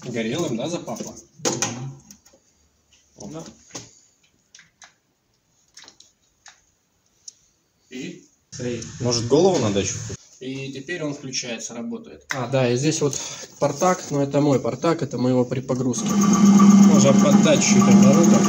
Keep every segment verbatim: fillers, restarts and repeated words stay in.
Горелым, да, запахло? Да. И? Может, голову надо еще? И теперь он включается, работает. А, да, и здесь вот портак, но это мой портак, это мы его при погрузке. Можно поддать чуть-чуть оборотов.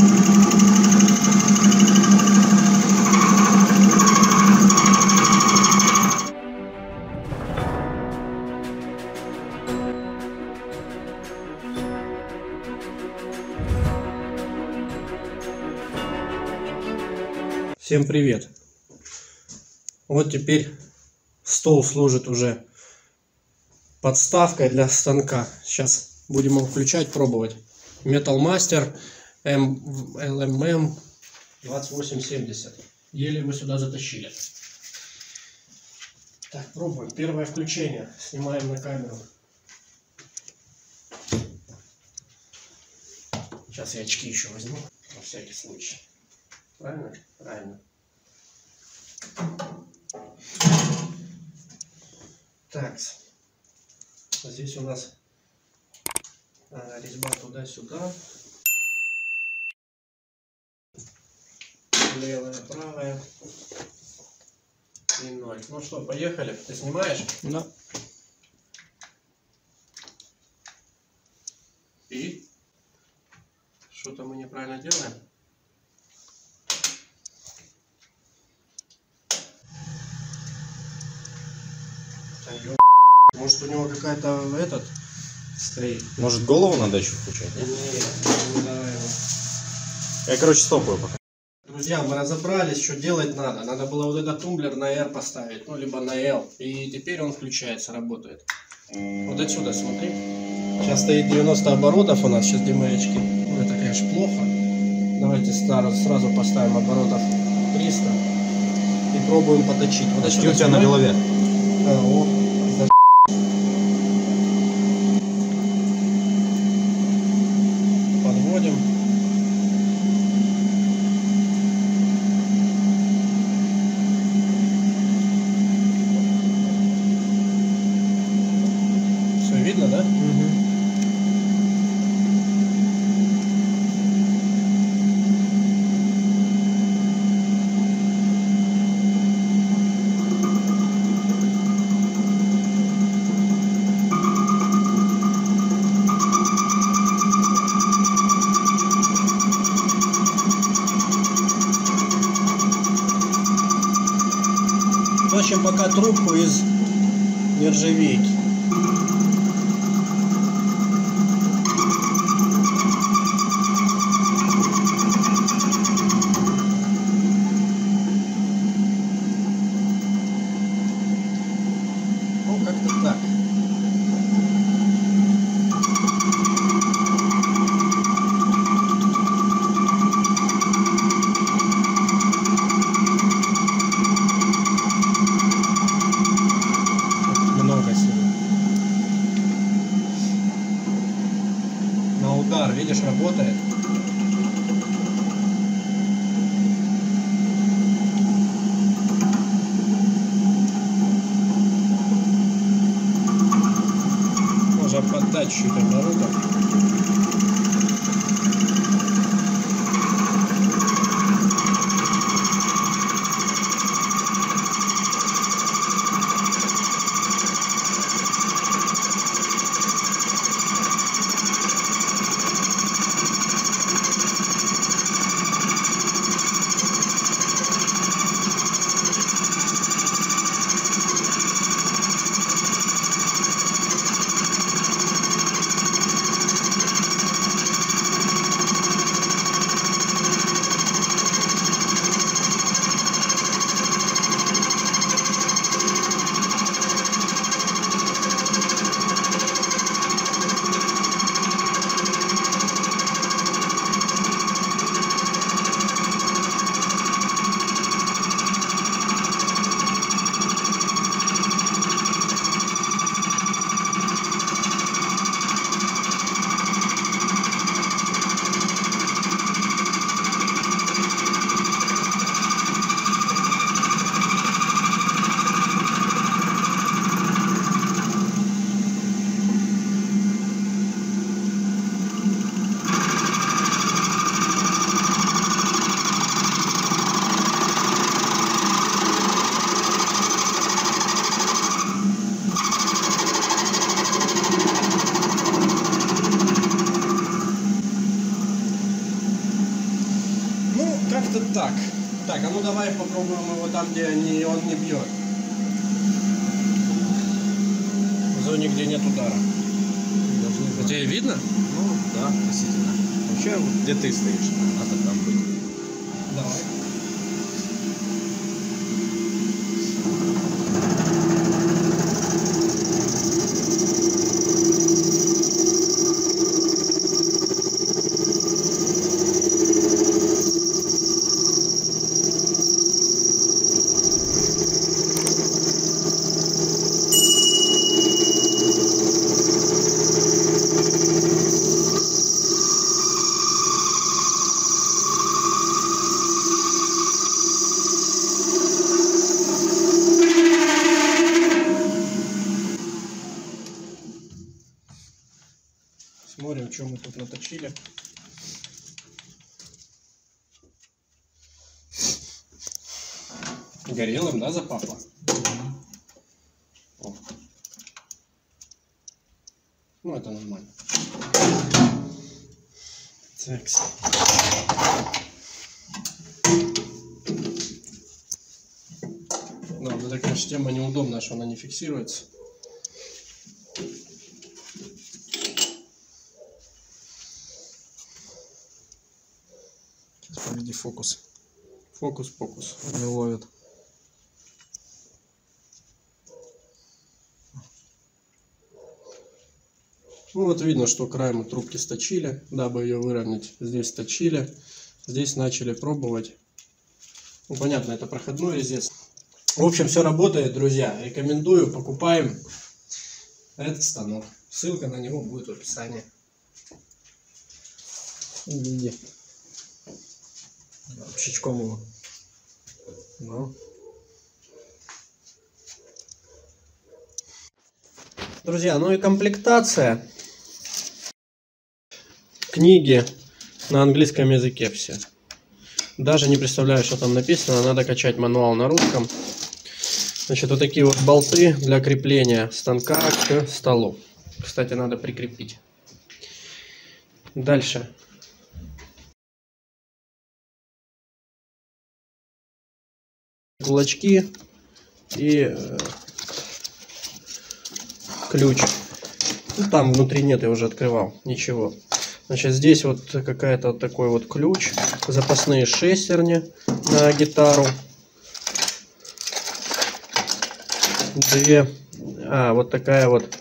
Всем привет! Вот теперь стол служит уже подставкой для станка. Сейчас будем его включать, пробовать. Metal Master эл эм эм двадцать восемь семьдесят. Еле его сюда затащили. Так, пробуем. Первое включение. Снимаем на камеру. Сейчас я очки еще возьму, на всякий случай. Правильно? Правильно. Так, здесь у нас а, резьба туда-сюда, левая, правая и ноль. Ну что, поехали? Ты снимаешь? Да. И? Что-то мы неправильно делаем? Может, у него какая-то этот стоит? Может, голову надо еще включать? Нет, не давай его. Я, короче, стопаю пока. Друзья, мы разобрались, что делать надо. Надо было вот этот тумблер на R поставить, ну, либо на L. И теперь он включается, работает. Вот отсюда смотри. Сейчас стоит девяносто оборотов у нас, сейчас димеечки. Ну, это, конечно, плохо. Давайте сразу поставим оборотов триста. И пробуем поточить. Вот очки у тебя на голове. А, о. Подводим. Все видно, да? Угу. Точим пока трубку из нержавейки. Ну, как-то так. Много сил. На удар, видишь, работает. Можно поддать чуть-чуть оборотов. Так, а ну давай попробуем его там, где не, он не бьет. В зоне, где нет удара. Должны... Тебе видно? Ну, да, относительно. Вообще, вот где ты стоишь, надо там быть. Давай. Смотрим, что мы тут наточили. Горелым, да, запахло? О. Ну, это нормально. Так. Да, вот эта, конечно, тема неудобная, что она не фиксируется. Сейчас поведи фокус. Фокус-покус. Не ловит. Ну вот видно, что край мы трубки сточили, дабы ее выровнять. Здесь сточили, здесь начали пробовать. Ну понятно, это проходной резец. В общем, все работает, друзья. Рекомендую, покупаем этот станок. Ссылка на него будет в описании. Иди. Щечком его. Ну. Друзья, ну и комплектация. Книги на английском языке все. Даже не представляю, что там написано. Надо качать мануал на русском. Значит, вот такие вот болты для крепления станка к столу. Кстати, надо прикрепить. Дальше. Кулачки и э, ключ. Ну, там внутри нет, я уже открывал. Ничего. Значит, здесь вот какая-то вот такой вот ключ. Запасные шестерни на гитару. Две. А, вот такая вот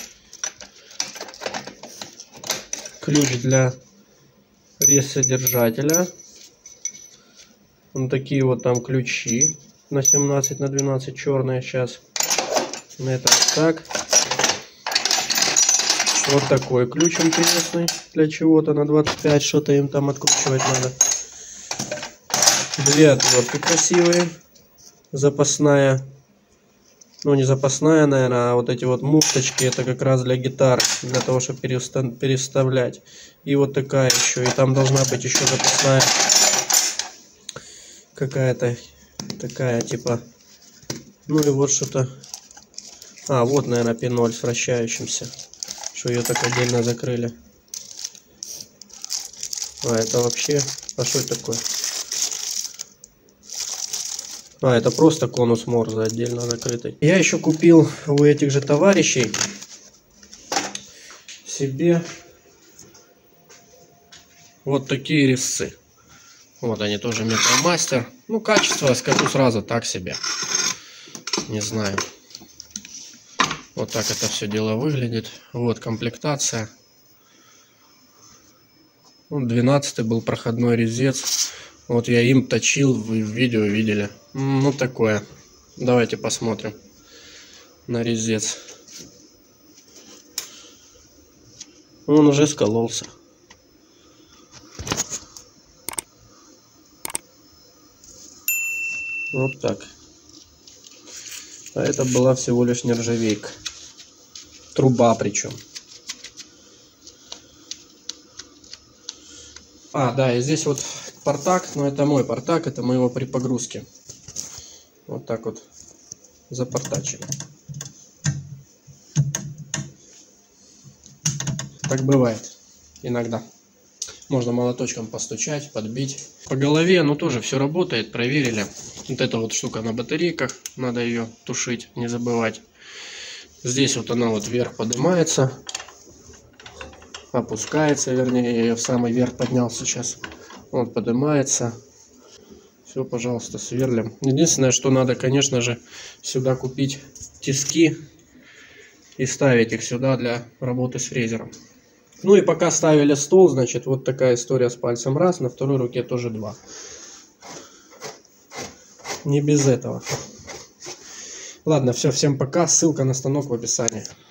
ключ для резцедержателя. Вот такие вот там ключи на семнадцать на двенадцать черные сейчас. На это так. Вот такой ключ интересный для чего-то на двадцать пять, что-то им там откручивать надо. Две отвертки красивые. Запасная. Ну не запасная, наверное, а вот эти вот муфточки, это как раз для гитар, для того, чтобы переставлять. И вот такая еще. И там должна быть еще запасная какая-то такая типа. Ну и вот что-то. А, вот, наверное, пиноль с вращающимся. Что ее так отдельно закрыли. А, это вообще... А что это такое? А, это просто конус Морзе отдельно закрытый. Я еще купил у этих же товарищей себе вот такие резцы. Вот они тоже Metal Master. Ну, качество, скажу сразу, так себе. Не знаю. Вот так это все дело выглядит. Вот комплектация. Ну, двенадцатый был проходной резец. Вот я им точил, вы в видео видели. Ну, такое. Давайте посмотрим на резец. Он уже скололся. Вот так. А это была всего лишь нержавейка. Труба причем. А, да, и здесь вот портак, но это мой портак, это мы его при погрузке. Вот так вот запортачили. Так бывает иногда. Можно молоточком постучать, подбить. По голове, ну тоже все работает, проверили. Вот эта вот штука на батарейках, надо ее тушить, не забывать. Здесь вот она вот вверх поднимается, опускается, вернее, я ее в самый верх поднял сейчас. Вот поднимается. Все, пожалуйста, сверлим. Единственное, что надо, конечно же, сюда купить тиски и ставить их сюда для работы с фрезером. Ну и пока ставили стол, значит, вот такая история с пальцем раз, на второй руке тоже два. Не без этого. Ладно, все, всем пока. Ссылка на станок в описании.